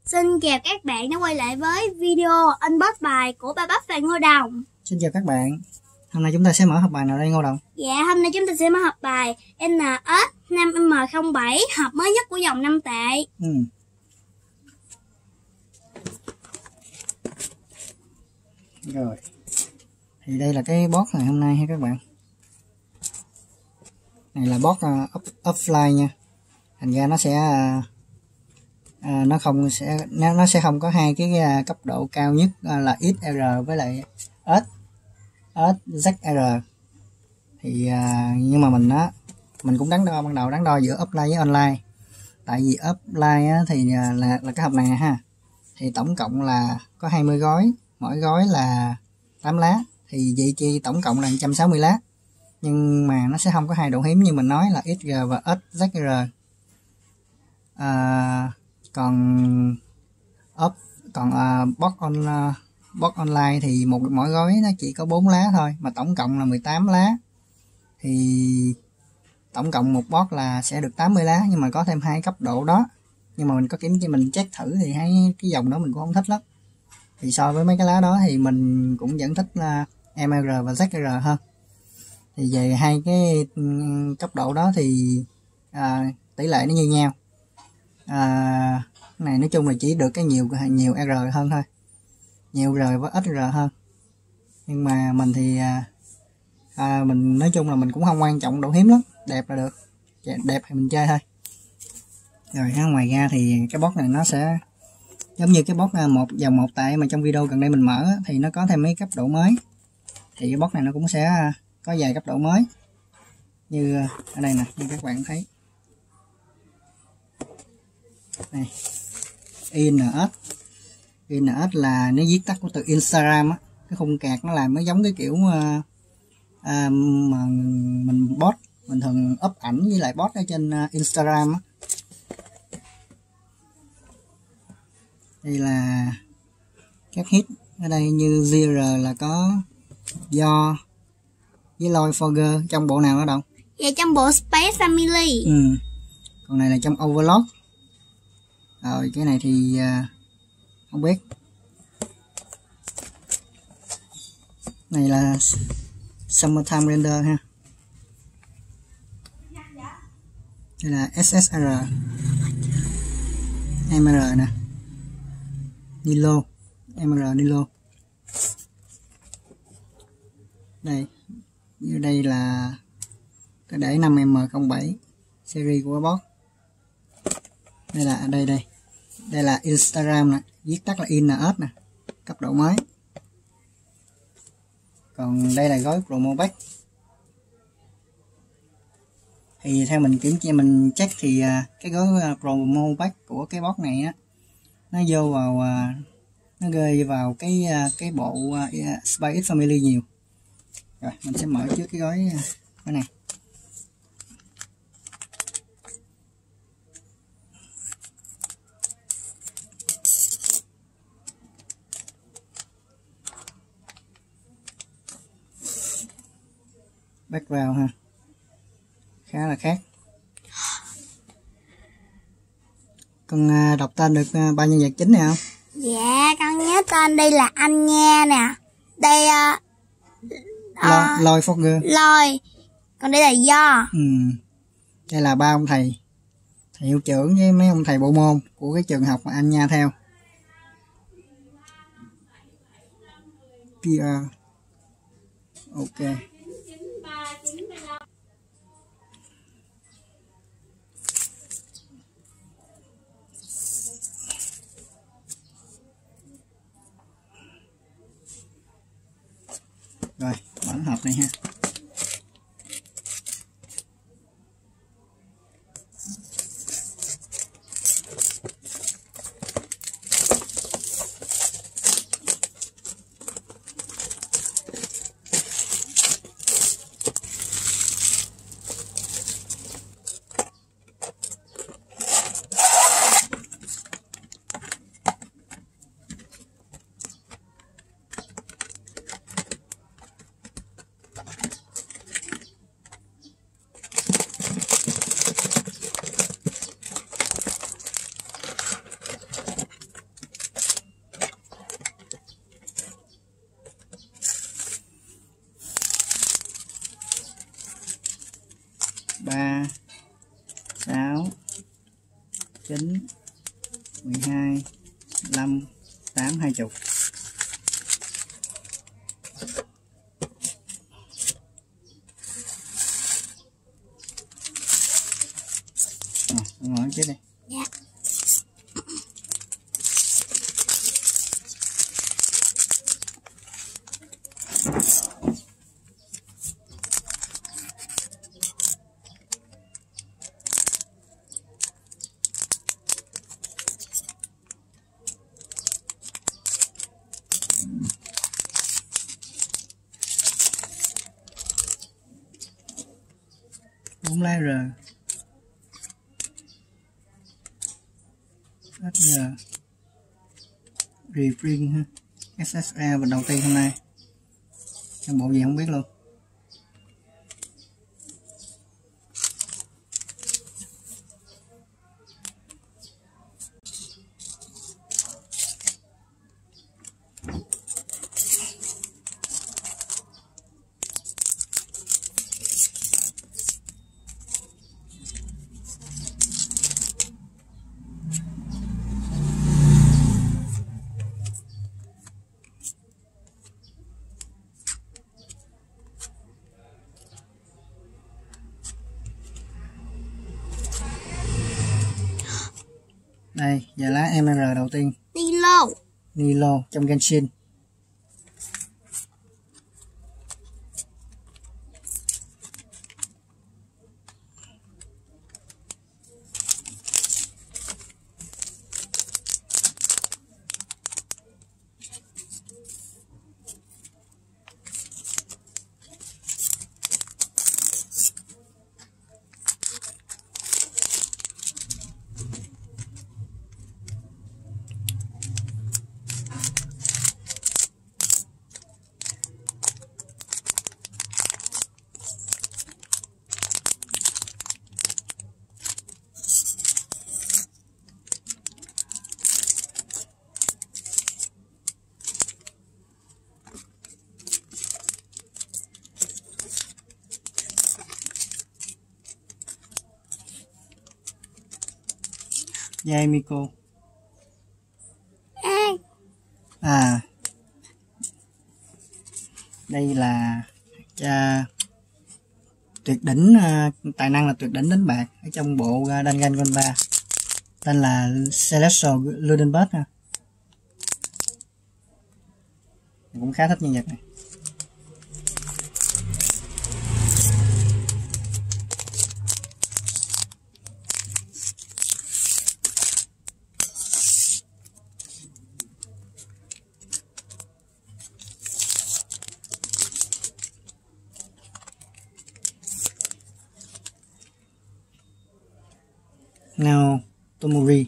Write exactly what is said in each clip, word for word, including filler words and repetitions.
Xin chào các bạn đã quay lại với video unbox bài của Ba Bắp và Ngô Đồng. Xin chào các bạn. Hôm nay chúng ta sẽ mở hộp bài nào đây Ngô Đồng? Dạ, hôm nay chúng ta sẽ mở hộp bài en ét năm M không bảy, hộp mới nhất của dòng năm tệ. Ừ. Rồi. Thì đây là cái box ngày hôm nay ha các bạn. Này là box uh, off, offline nha. Thành ra nó sẽ uh, À, nó không sẽ nó, nó sẽ không có hai cái uh, cấp độ cao nhất uh, là ích rờ với lại S S Z R. Thì uh, nhưng mà mình á mình cũng đắn đo ban đầu đắn đo giữa offline với online. Tại vì offline á, thì uh, là là cái hộp này ha. Thì tổng cộng là có hai mươi gói, mỗi gói là tám lá, thì vậy chi tổng cộng là một trăm sáu mươi lá. Nhưng mà nó sẽ không có hai độ hiếm như mình nói là ích rờ và S Z R. À, còn up còn uh, box on uh, box online thì một mỗi gói nó chỉ có bốn lá thôi, mà tổng cộng là mười tám lá, thì tổng cộng một box là sẽ được tám mươi lá, nhưng mà có thêm hai cấp độ đó. Nhưng mà mình có kiểm tra mình check thử thì thấy cái dòng đó mình cũng không thích lắm, thì so với mấy cái lá đó thì mình cũng vẫn thích là em rờ và Z R hơn. Thì về hai cái cấp độ đó thì à, tỷ lệ nó như nhau. À, này nói chung là chỉ được cái nhiều nhiều R hơn thôi, nhiều R với ít R hơn. Nhưng mà mình thì à, mình nói chung là mình cũng không quan trọng độ hiếm lắm, đẹp là được, đẹp thì mình chơi thôi. Rồi ha, ngoài ra thì cái box này nó sẽ giống như cái box một dòng một tệ mà trong video gần đây mình mở thì nó có thêm mấy cấp độ mới. Thì cái box này nó cũng sẽ có vài cấp độ mới, như ở đây nè, như các bạn thấy này, i en ét. i en ét là nó viết tắt của từ Instagram á, cái khung card nó làm nó giống cái kiểu uh, uh, mà mình post, mình thường up ảnh với lại post ở trên uh, Instagram á. Đây là các hit ở đây, như giê rờ là có Do với Loi Forger trong bộ nào đó đâu? Dạ, trong bộ Space Family. Ừ. Còn này là trong Overlord. Rồi cái này thì uh, không biết. Này là Summertime Render ha. Đây là ét ét rờ, em rờ nè, Nilo, em rờ Nilo. Đây, như đây là cái để năm M không bảy series của box. Đây là đây đây đây là Instagram nè, viết tắt là i en ét nè, cấp độ mới. Còn đây là gói promo pack. Thì theo mình kiểm tra mình check thì cái gói promo pack của cái box này á, nó vô vào nó rơi vào cái cái bộ Spy X Family nhiều. Rồi mình sẽ mở trước cái gói cái này. Background ha, khá là khác. Con đọc tên được ba nhân vật chính này không? Dạ, con nhớ tên đây là anh nha nè. Đây uh, uh, Loi Forger. Loi. Còn đây là Do. Ừ. Đây là ba ông thầy, thầy hiệu trưởng với mấy ông thầy bộ môn của cái trường học mà anh nha theo. pê rờ. Ok. Rồi, mở hộp này ha. mười hai, năm, tám, hai mươi. À, ngồi chết đi. Dạ. Bốn lá R, S R, reprint ha, S S A và đầu tiên hôm nay. Trong bộ gì không biết luôn. Đây, giờ lá em R đầu tiên. Nilo. Nilo trong Genshin. Yamiko. À. À, đây là uh, tuyệt đỉnh, uh, tài năng là tuyệt đỉnh đánh bạc ở trong bộ uh, Danganronpa, tên là Celestial Ludenbot ha. Mình cũng khá thích nhân vật này. Nào Tomori,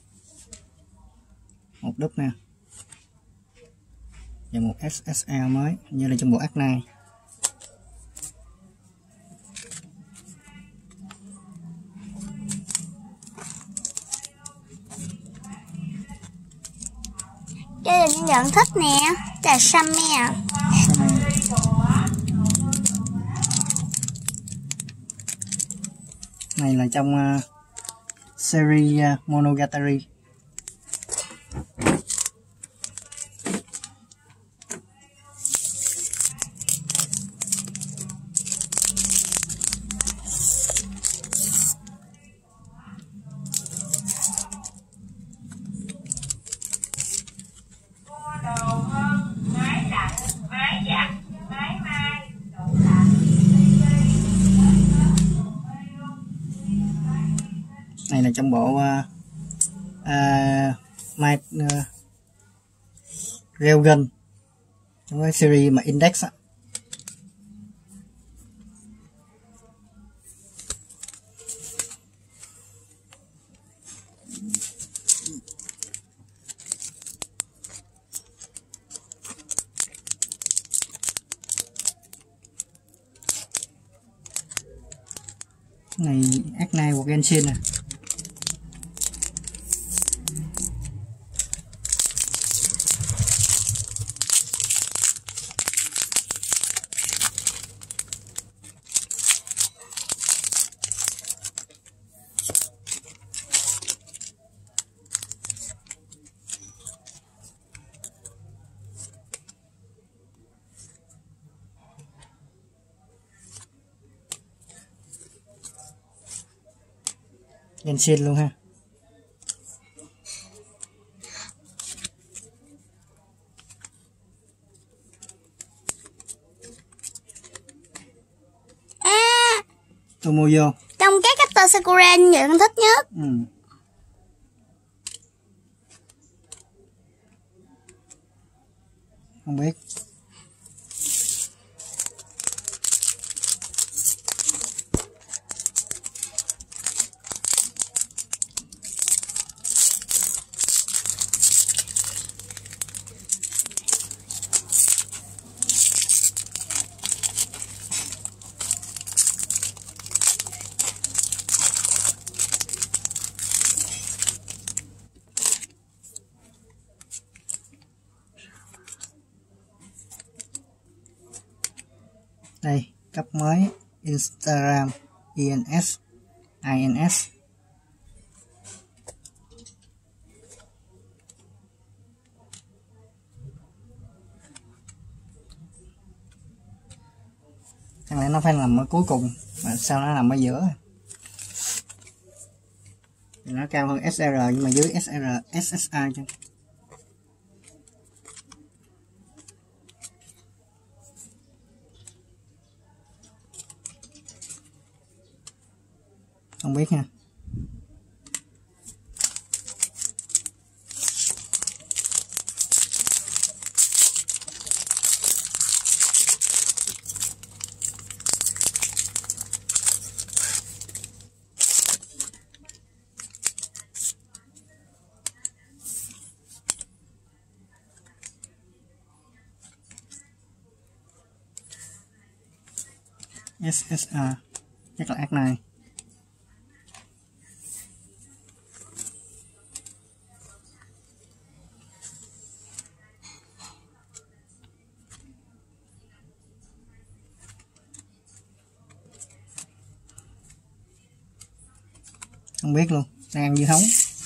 một đúc nè, và một ét ét a mới như là trong bộ Arc này. Đây là những nhận thích nè, đây là Samia. Này là trong uh, series uh, Monogatari. Này là trong bộ uh, uh, My uh, Railgun, trong cái series mà Index á. Này Arc này của Genshin nè. Genshin luôn ha. À, Tôi mua vô. trong cái character Sakura như vậy con thích nhất. Ừ. Không biết. Đây, cấp mới Instagram i en ét i en ét. Chẳng lẽ nó phải nằm ở cuối cùng mà sao nó nằm ở giữa? Thì nó cao hơn ét rờ nhưng mà dưới ét rờ ét ét i chứ. Không biết nha. ét ét i chắc là ác này. Không biết luôn, đang ăn dưa hấu.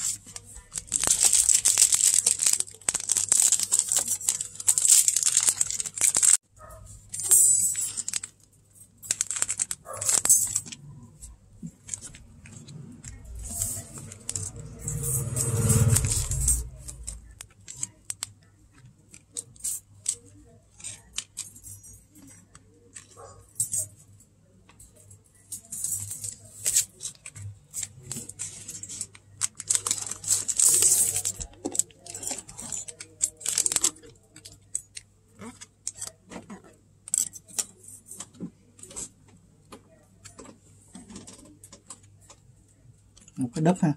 Một cái đúp ha.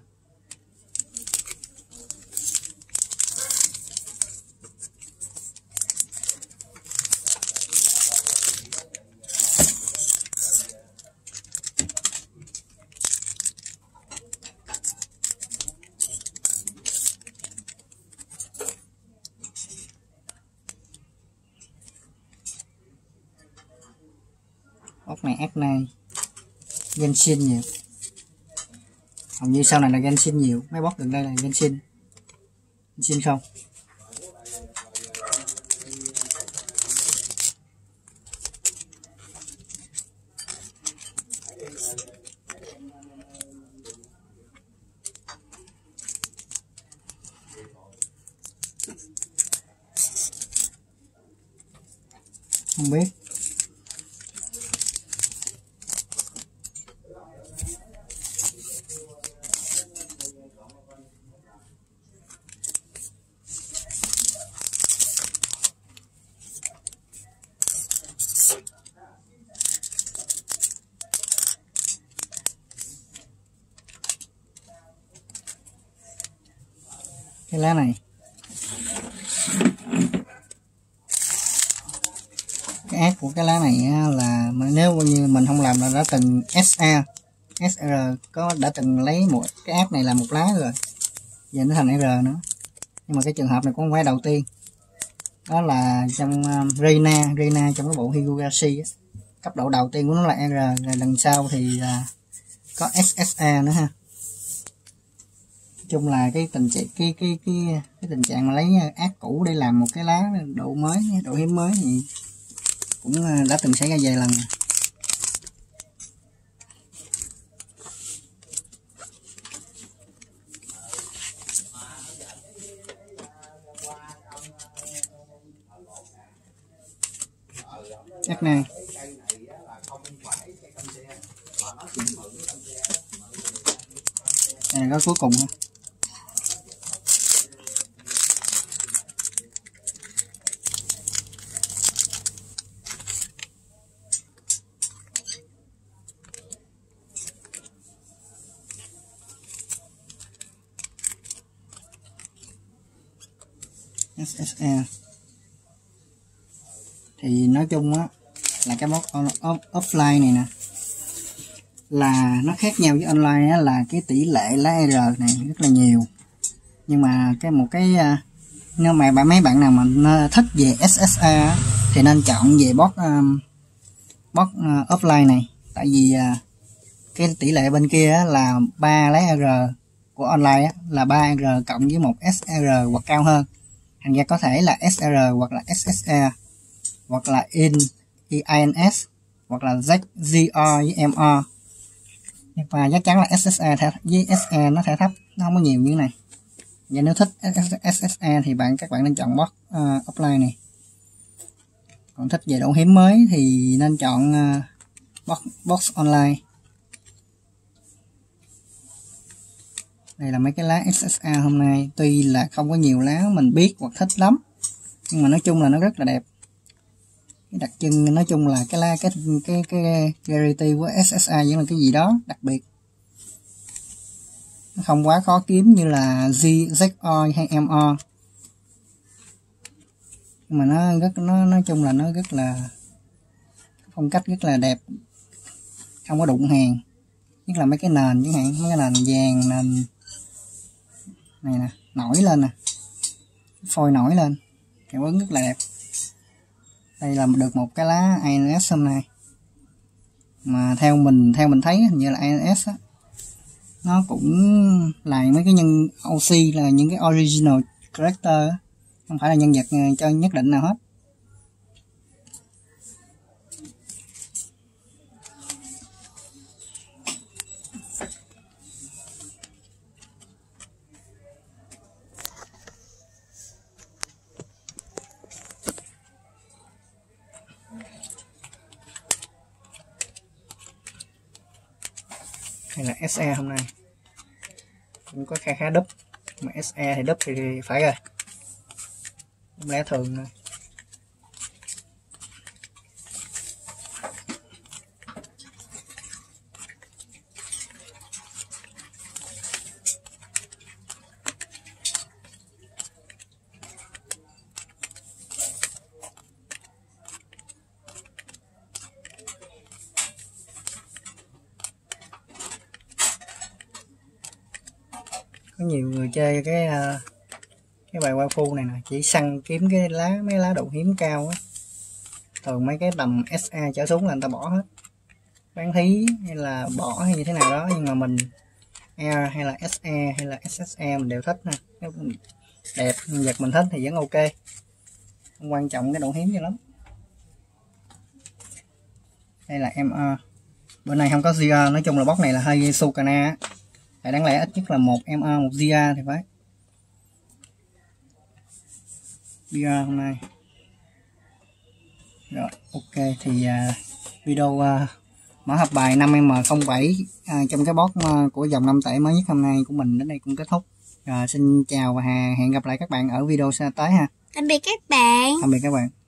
Ốc này ác này. Genshin nhiều. Hầu như sau này là Genshin nhiều, mấy boss gần đây là Genshin. Genshin không. Không biết. Cái lá này, cái ác của cái lá này là nếu như mình không làm là đã từng ét a ét rờ có đã từng lấy một cái ác này là một lá rồi, giờ nó thành R nữa. Nhưng mà cái trường hợp này cũng không phải đầu tiên, đó là trong uh, Reina Reina trong cái bộ Higurashi á, cấp độ đầu tiên của nó là R, rồi lần sau thì uh, có ét ét a nữa ha. Chung là cái tình trạng cái cái cái cái tình trạng mà lấy ác cũ để làm một cái lá độ mới, độ hiếm mới thì cũng đã từng xảy ra vài lần. F này. Đây là cái cuối cùng ha. ét ét e thì nói chung á là cái box on, off, offline này nè là nó khác nhau với online á, là cái tỷ lệ lá R này rất là nhiều, nhưng mà cái một cái nếu mà bạn mấy bạn nào mà thích về ét ét e á, thì nên chọn về box um, box uh, offline này, tại vì uh, cái tỷ lệ bên kia á, là ba lá R của online á, là ba R cộng với một ét rờ hoặc cao hơn, thành ra có thể là ét rờ hoặc là ét ét e hoặc là in i en ét hoặc là Z G R với em rờ, nhưng mà chắc chắn là ét ét e với ét e nó sẽ thấp, nó không có nhiều như thế này. Và nếu thích ét ét e thì bạn các bạn nên chọn box uh, offline này, còn thích về độ hiếm mới thì nên chọn uh, box, box online. Đây là mấy cái lá ét ét e hôm nay, tuy là không có nhiều lá mình biết hoặc thích lắm, nhưng mà nói chung là nó rất là đẹp. Cái đặc trưng nói chung là cái lá cái cái cái rarity của ét ét e vẫn là cái gì đó đặc biệt, nó không quá khó kiếm như là G, Z R hay em rờ, nhưng mà nó rất nó nói chung là nó rất là phong cách rất là đẹp, không có đụng hàng, nhất là mấy cái nền chẳng hạn, mấy cái nền vàng, nền này nè, nổi lên nè, phôi nổi lên, hiệu ứng rất là đẹp. Đây là được một cái lá i en ét hôm nay, mà theo mình theo mình thấy hình như là i en ét á, nó cũng là mấy cái nhân ô xê, là những cái original character, không phải là nhân vật cho nhất định nào hết. Hay là ét e hôm nay cũng có khá khá đúp, mà ét e thì đúp thì phải rồi, lá thường thôi. Có nhiều người chơi cái cái bài waifu này nè, chỉ săn kiếm cái lá mấy lá độ hiếm cao á, thường mấy cái tầm ét a trở xuống là người ta bỏ hết, bán thí hay là bỏ hay như thế nào đó, nhưng mà mình R hay là ét e hay là ét ét e mình đều thích nè, đẹp, vật mình thích thì vẫn ok, không quan trọng cái độ hiếm cho lắm. Đây là em rờ, bữa nay không có giê rờ, nói chung là box này là hơi Sukana á, tại đáng lẽ ít nhất là một em rờ một giê rờ thì phải. giê rờ hôm nay rồi, ok thì uh, video uh, mở hộp bài năm em không bảy uh, trong cái box uh, của dòng năm tệ mới nhất hôm nay của mình đến đây cũng kết thúc. Rồi, xin chào và hẹn gặp lại các bạn ở video sau tới ha. Tạm biệt các bạn. Tạm biệt các bạn.